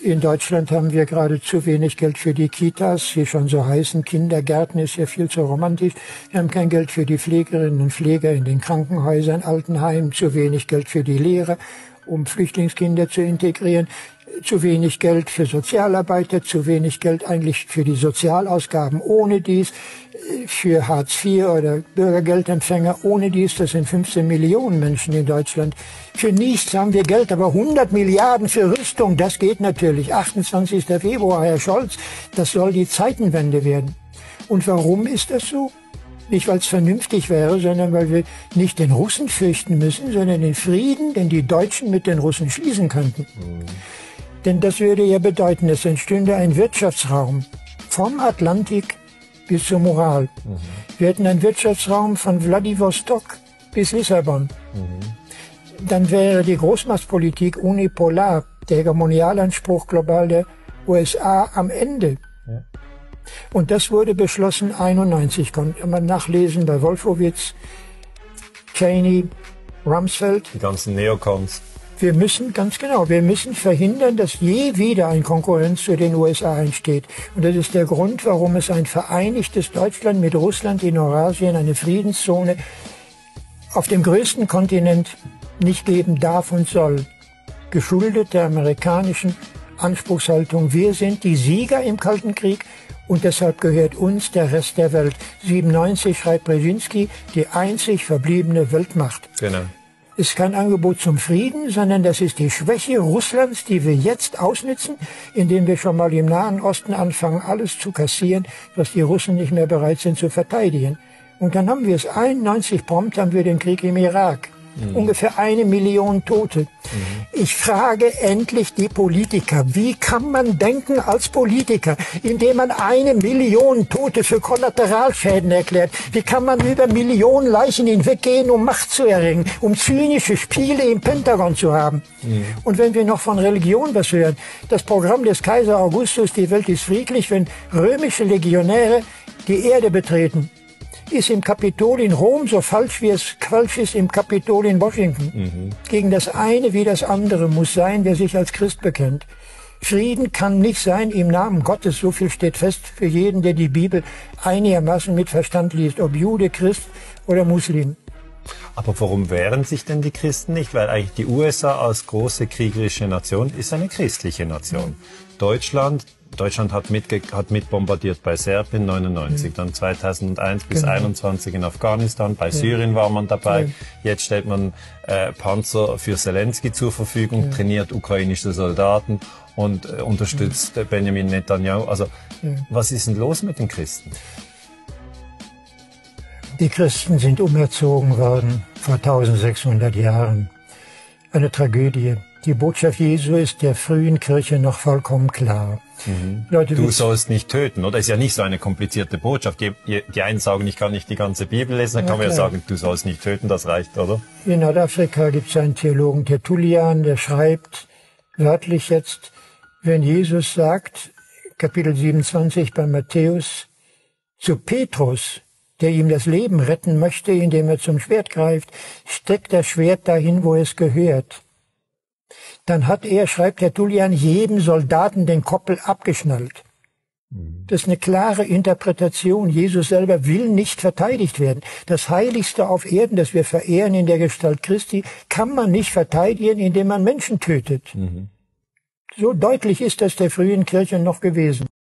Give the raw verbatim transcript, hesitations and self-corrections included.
In Deutschland haben wir gerade zu wenig Geld für die Kitas, die schon so heißen. Kindergärten ist ja viel zu romantisch. Wir haben kein Geld für die Pflegerinnen und Pfleger in den Krankenhäusern, Altenheimen, zu wenig Geld für die Lehrer, um Flüchtlingskinder zu integrieren, zu wenig Geld für Sozialarbeiter, zu wenig Geld eigentlich für die Sozialausgaben. Ohne dies für Hartz vier oder Bürgergeldempfänger, ohne dies, das sind fünfzehn Millionen Menschen in Deutschland. Für nichts haben wir Geld, aber hundert Milliarden für Rüstung, das geht natürlich. achtundzwanzigster Februar, Herr Scholz, das soll die Zeitenwende werden. Und warum ist das so? Nicht, weil es vernünftig wäre, sondern weil wir nicht den Russen fürchten müssen, sondern den Frieden, den die Deutschen mit den Russen schließen könnten. Mhm. Denn das würde ja bedeuten, es entstünde ein Wirtschaftsraum vom Atlantik bis zur Moral. Mhm. Wir hätten einen Wirtschaftsraum von Wladiwostok bis Lissabon. Mhm. Dann wäre die Großmachtpolitik unipolar, der Hegemonialanspruch global der U S A am Ende. Ja. Und das wurde beschlossen einundneunzig, kann man nachlesen bei Wolfowitz, Cheney, Rumsfeld. Die ganzen Neokons. Wir müssen, ganz genau, wir müssen verhindern, dass je wieder eine Konkurrenz zu den U S A entsteht. Und das ist der Grund, warum es ein vereinigtes Deutschland mit Russland in Eurasien, eine Friedenszone auf dem größten Kontinent nicht geben darf und soll. Geschuldet der amerikanischen Anspruchshaltung. Wir sind die Sieger im Kalten Krieg und deshalb gehört uns der Rest der Welt. siebenundneunzig schreibt Brzezinski, die einzig verbliebene Weltmacht. Genau. Ist kein Angebot zum Frieden, sondern das ist die Schwäche Russlands, die wir jetzt ausnützen, indem wir schon mal im Nahen Osten anfangen, alles zu kassieren, was die Russen nicht mehr bereit sind zu verteidigen. Und dann haben wir es einundneunzig, prompt haben wir den Krieg im Irak. Mhm. Ungefähr eine Million Tote. Mhm. Ich frage endlich die Politiker, wie kann man denken als Politiker, indem man eine Million Tote für Kollateralschäden erklärt? Wie kann man über Millionen Leichen hinweggehen, um Macht zu erringen, um zynische Spiele im Pentagon zu haben? Mhm. Und wenn wir noch von Religion was hören, das Programm des Kaiser Augustus, die Welt ist friedlich, wenn römische Legionäre die Erde betreten, ist im Kapitol in Rom so falsch, wie es falsch ist im Kapitol in Washington. Mhm. Gegen das eine wie das andere muss sein, wer sich als Christ bekennt. Frieden kann nicht sein im Namen Gottes, so viel steht fest für jeden, der die Bibel einigermaßen mit Verstand liest, ob Jude, Christ oder Muslim. Aber warum wehren sich denn die Christen nicht? Weil eigentlich die U S A als große kriegerische Nation ist eine christliche Nation. Mhm. Deutschland Deutschland hat mit, hat mit bombardiert bei Serbien neunundneunzig, mhm. dann zweitausendeins bis genau. einundzwanzig in Afghanistan, bei ja. Syrien war man dabei. Ja. Jetzt stellt man äh, Panzer für Zelensky zur Verfügung, ja. trainiert ukrainische Soldaten und äh, unterstützt ja. Benjamin Netanyahu. Also ja. was ist denn los mit den Christen? Die Christen sind umerzogen worden vor eintausendsechshundert Jahren. Eine Tragödie. Die Botschaft Jesu ist der frühen Kirche noch vollkommen klar. Mhm. Leute, du sollst nicht töten, oder? Ist ja nicht so eine komplizierte Botschaft. Die, die einen sagen, ich kann nicht die ganze Bibel lesen, dann kann man ja sagen, du sollst nicht töten, das reicht, oder? In Nordafrika gibt es einen Theologen, Tertullian, der schreibt wörtlich jetzt, wenn Jesus sagt, Kapitel siebenundzwanzig bei Matthäus, zu Petrus, der ihm das Leben retten möchte, indem er zum Schwert greift, steckt das Schwert dahin, wo es gehört. Dann hat er, schreibt Tertullian, jedem Soldaten den Koppel abgeschnallt. Das ist eine klare Interpretation. Jesus selber will nicht verteidigt werden. Das Heiligste auf Erden, das wir verehren in der Gestalt Christi, kann man nicht verteidigen, indem man Menschen tötet. Mhm. So deutlich ist das der frühen Kirche noch gewesen.